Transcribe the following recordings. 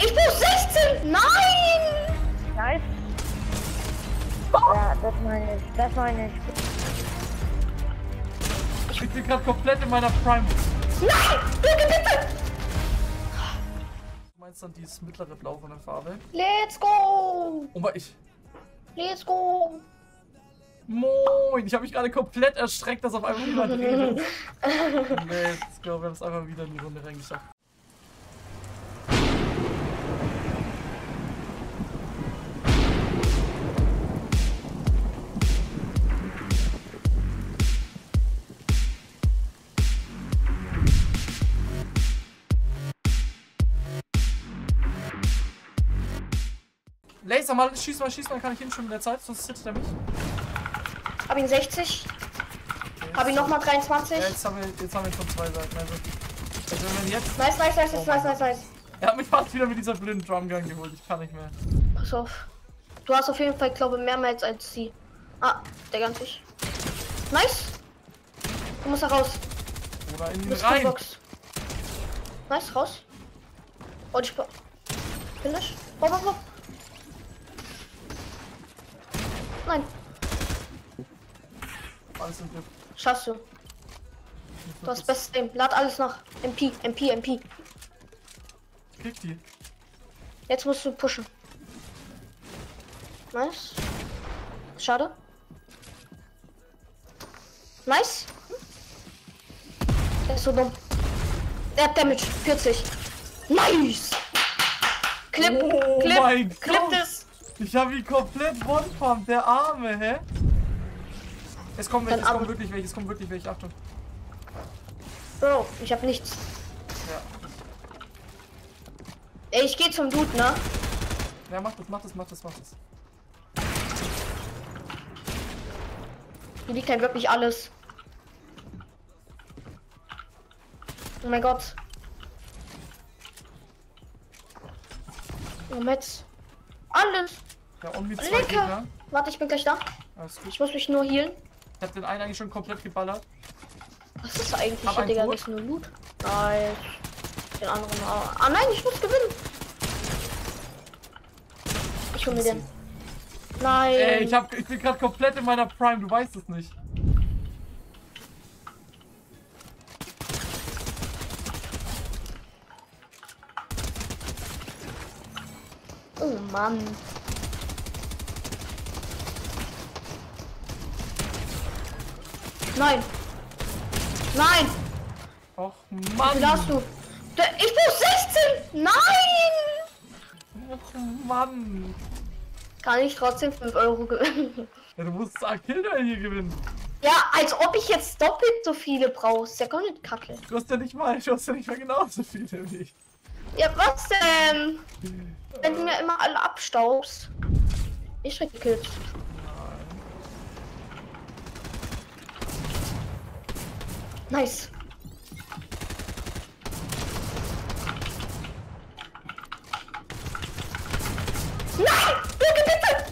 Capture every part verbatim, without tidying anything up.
Ich bin sechzehn! Nein! Nice. Ja, das meine ich. Das meine ich. Ich bin gerade komplett in meiner Prime. Nein! Bitte, bitte! Du meinst dann dieses mittlere Blau von der Farbe? Let's go! Oh, mal ich. Let's go! Moin! Ich habe mich gerade komplett erschreckt, dass auf einmal jemand redet. Let's go, wir haben es einfach wieder in die Runde reingeschafft. Laser mal, schieß mal, schieß mal, kann ich hin schon in der Zeit, sonst sitzt er mich. Hab ihn sechzig. Okay, hab ihn nochmal dreiundzwanzig. Ja, jetzt haben, wir, jetzt haben wir schon zwei Seiten. Also, also wenn wir jetzt. Nice, nice, nice, oh nice, nice, nice. Er hat mich fast wieder mit dieser blinden Drumgun geholt, ich kann nicht mehr. Pass auf. Du hast auf jeden Fall, glaube ich, mehrmals als sie. Ah, der ganz ich. Nice. Du musst da raus. Oder in Du den bist rein. Box. Nice, raus. Und ich. Finish. Hopp, hopp, hopp. Nein. Alles im Griff. Schaffst du. Du hast best Aim. Lad alles nach. M P, M P, M P. Krieg die. Jetzt musst du pushen. Nice. Schade. Nice. Der ist so dumm. Der hat Damage. vierzig. Nice. Clip, Oh Clip, mein Clip Gott. das. Ich habe ihn komplett one-pumpt, der Arme, hä? Es kommt welche, es kommt wirklich welche, es kommt wirklich welche, Achtung. Bro, ich hab nichts. Ja. Ey, ich geh zum Dude, ne? Ja, mach das, mach das, mach das, mach das. Hier liegt halt wirklich alles. Oh mein Gott. Oh, Metz. Alles. Ja, und mit zwei Lecker. Gegner. Warte, ich bin gleich da. Alles gut. Ich muss mich nur healen. Ich hab den einen eigentlich schon komplett geballert. Was ist eigentlich Hab hier, einen Digga? tot. Das ist nur Loot. Nein. Den anderen auch. Ah nein, ich muss gewinnen. Ich hol mir den. Nein. Ey, ich, hab, ich bin gerade komplett in meiner Prime, du weißt es nicht. Oh Mann. Nein. Nein. Och Wie Mann. viel hast du? Der, ich bin sechzehn. Nein. Och Mann. Kann ich trotzdem fünf Euro gewinnen? Ja, du musst Killduell hier gewinnen. Ja, als ob ich jetzt doppelt so viele brauchst. Der kommt nicht kacke. Du hast ja nicht mal, du hast ja nicht mal genauso viele wie ich. Ja, was denn? Wenn du mir immer alle abstaubst. Ich krieg Kills. Nice. Nein! Bitte, bitte!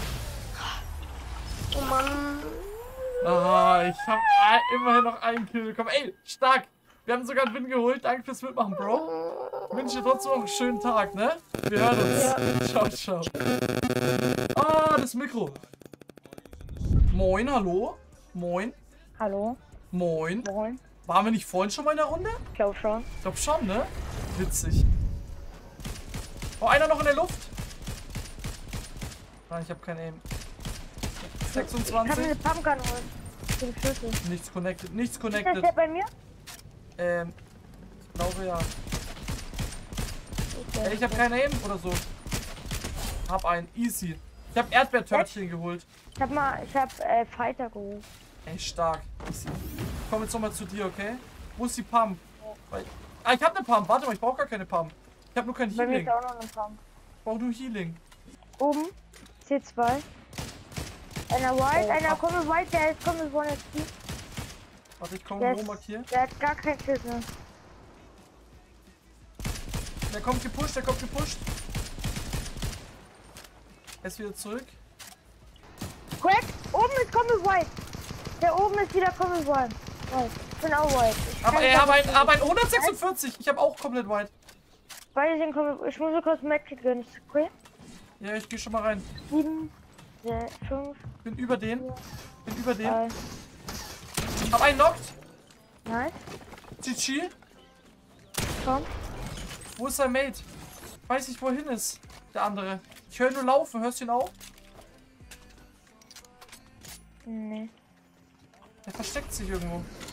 Oh Mann. Ah, ich hab ein, immerhin noch einen Kill bekommen. Ey, stark! Wir haben sogar einen Win geholt. Danke fürs Mitmachen, Bro. Ich wünsche dir trotzdem noch einen schönen Tag, ne? Wir hören uns. Ja. Ciao, ciao. Ah, das Mikro. Moin, hallo? Moin. Hallo? Moin. Moin. Waren wir nicht vorhin schon mal in der Runde? Ich glaube schon. Ich glaube schon, ne? Witzig. Oh, einer noch in der Luft. Nein, ich habe kein Aim. Ich kann mir sechsundzwanzig. eine Pumpgun holen. Den Schlüssel. Nichts connected, nichts Ist das connected. der bei mir? Ähm, ich glaube ja. Okay. Ey, ich habe kein Aim oder so. Hab einen, easy. Ich habe Erdbeertörtchen geholt. Ich hab mal, ich hab äh, Fighter geholt. Ey, stark. Easy. Ich komme jetzt nochmal zu dir, okay? Wo ist die Pump? Weil, ah, ich habe eine Pump. Warte mal, ich brauche gar keine Pump. Ich habe nur kein Bei mir Healing. ist auch noch ein Pump. Ich brauche nur Healing. Oben, C zwei. Einer White, Oh, einer ab. kommt White, der ist kommt One H P. Warte, ich komme Der, wo ist- markieren. der hat gar keinen Schiss mehr. Der kommt gepusht, der kommt gepusht. Er ist wieder zurück. Crack, oben ist Combat White. Der oben ist wieder Combat White. White. Ich bin auch White. Ich Aber kann er gar hat nicht- ein, aber ein hundertsechsundvierzig. Ich habe auch komplett white. Beide sind kommen. Ich muss kurz Medkit gönnen. Okay? Ja, ich geh schon mal rein. sieben, fünf. Bin über den. Bin über den. drei. Hab einen knockt. Nice. G G. Komm. Wo ist sein Mate? Weiß nicht, wohin ist der andere. Ich höre nur laufen. Hörst du ihn auch? Nee. Der versteckt sich irgendwo.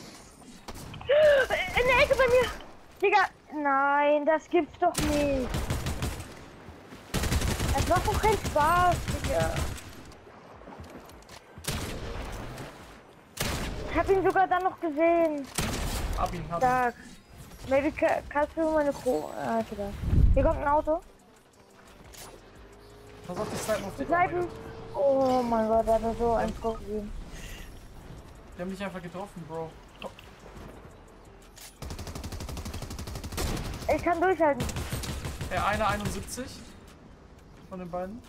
In der Ecke bei mir. Digga. Nein, das gibt's doch nicht. Das macht doch keinen Spaß, Digga. Ich hab ihn sogar dann noch gesehen. Hab ihn, hab ihn. Stark. Maybe ka- kannst du meine Pro... Ah, da. Hier kommt ein Auto. Pass auf, die Snipen auf die Snipen. Oh mein Gott, der hat so ein Pro gegeben. Die haben mich einfach getroffen, Bro. Komm. Ich kann durchhalten. Ja, einer einundsiebzig. Von den beiden.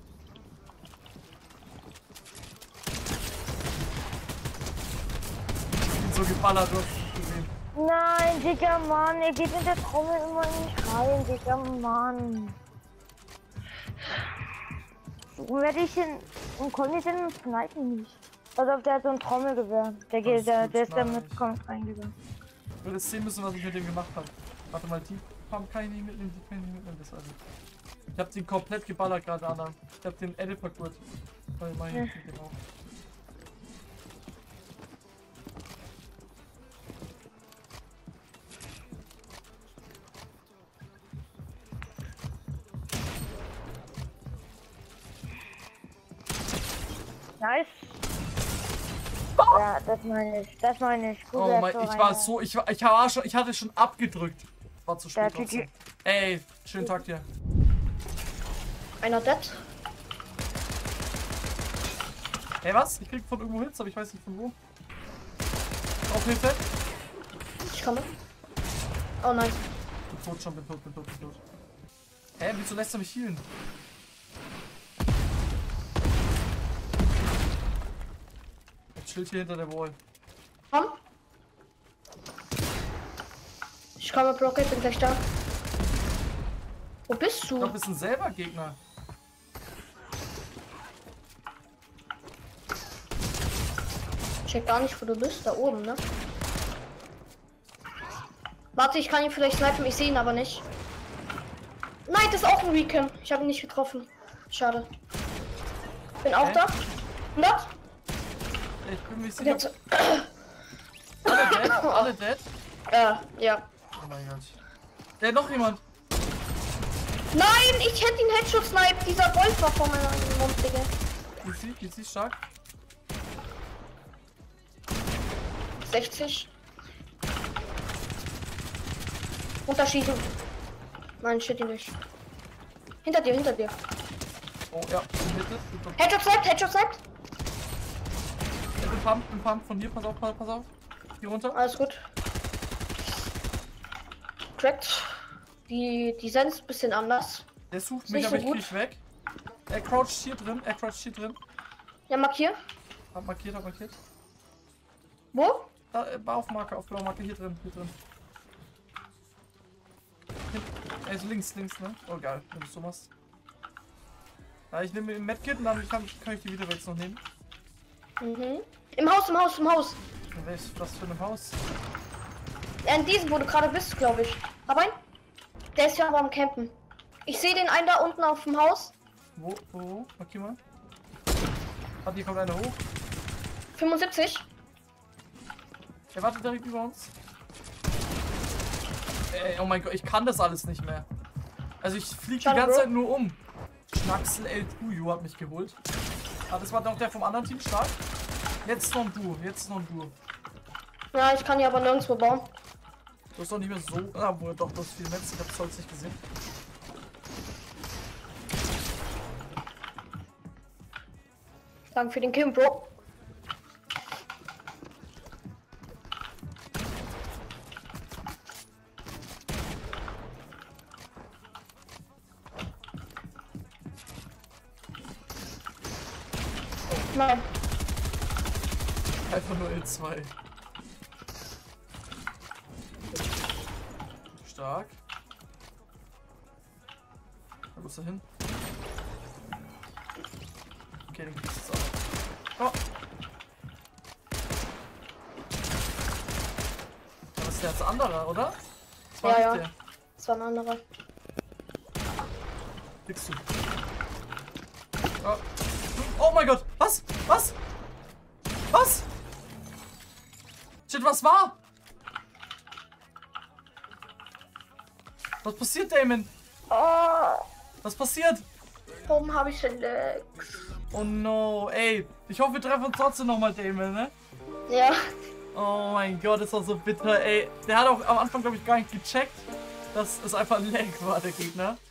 Ich bin so geballert, du hast es gesehen. Nein, Digga, Mann, er geht mit der Trommel immer nicht rein, Digga, Mann. Wo werde ich denn... Und konnte ich denn snipen nicht? Also auf der hat so ein Trommelgewehr. Der geht, der, der ist damit kommt reingegangen. Ich würde jetzt sehen müssen, was ich mit dem gemacht habe. Warte mal, die Pump kann ich nicht mitnehmen, die kann ich nicht mitnehmen, das also. Ich hab den komplett geballert gerade, Anna. Ich hab den Edit parkour. Weil ich mach Ja. jetzt mit dem auch. Nice. Ja, das meine ich, das meine ich. Gut, Oh mein, ich war so, ich war, ich war schon, ich hatte schon abgedrückt. War zu spät Ja, trotzdem. Ey, schönen Tag dir. Einer dead. Ey, was? Ich krieg von irgendwo Hits, aber ich weiß nicht von wo. Auf Hilfe. Ich komme. Oh nein. Bin tot schon, bin tot, bin tot, bin tot. Hä, wieso lässt er mich healen? Er chillt hier hinter der Wall. Komm. Ich komme, Brock, ich bin gleich da. Wo bist Ich du? glaube, wir sind selber Gegner. Ich check gar nicht, wo du bist. Da oben, ne? Warte, ich kann ihn vielleicht snipen. Ich sehe ihn aber nicht. Nein, das ist auch ein Recon. Ich habe ihn nicht getroffen. Schade. Bin auch Hä? da. hundert? Ich bin mir sicher. Jetzt. Alle dead? Alle dead? Äh, ja. Oh mein Gott. Der noch jemand. Nein, ich hätte ihn Headshot snipe. Dieser Wolf war vor meiner Mund, Digga. Easy, easy, stark. sechzig. Unterschieden. Nein, shit ihn nicht. Hinter dir, hinter dir. Oh ja, in der Mitte. Super. Headshot sniped, Headshot sniped. Ich bin Pump, bin Pump von hier. Pass auf, pass pass auf. Hier runter. Alles gut. Cracked. Die, die Sense bisschen anders. Der sucht Ist mich, nicht aber so ich gut. krieg weg. Er croucht hier drin, er croucht hier drin. Ja, markier. Hab markiert, hab markiert. Wo? Da, äh, auf Marke, auf blaue Marke, hier drin, hier drin. Hin, er ist links, links, ne? Oh geil, wenn du so machst. Ja, ich nehme den Medkit und dann kann, kann ich die wieder jetzt noch nehmen. Mhm. Im Haus, im Haus, im Haus. In welch, was für ein Haus? Ja, in diesem, wo du gerade bist, glaube ich. Hab ein? Der ist ja aber am Campen. Ich sehe den einen da unten auf dem Haus. Wo, wo, wo? Markier mal. Ah, hier kommt einer hoch. fünfundsiebzig. Er wartet direkt über uns. Ey, oh mein Gott, ich kann das alles nicht mehr. Also ich fliege die Schade, ganze Bro. Zeit nur um. Schnacksel El Tuyo hat mich geholt. Ah, das war doch der vom anderen Team, stark. Jetzt noch ein Duo, jetzt noch ein Duo. Ja, ich kann hier aber nirgendwo bauen. Du hast doch nicht mehr so... Ah, wohl doch, das ist viel Netz, ich hab's heute nicht gesehen. Danke für den Kill, Bro. Nein. Einfach nur L zwei. Stark. Wo ist er hin? Okay, den kriegst du jetzt auch noch. Oh. Das ist jetzt ein anderer, oder? Das war Ja, nicht ja. der. Das war ein anderer. Kriegst du. Oh. Oh mein Gott! Was? Was? Was? Shit, was war? Was passiert, Damon? Oh, Was passiert? Warum habe ich denn Lex? Oh no, ey. Ich hoffe, wir treffen uns trotzdem nochmal, Damon, ne? Ja. Oh mein Gott, ist doch so bitter, ey. Der hat auch am Anfang, glaube ich, gar nicht gecheckt, dass es einfach ein Lag war, der Gegner.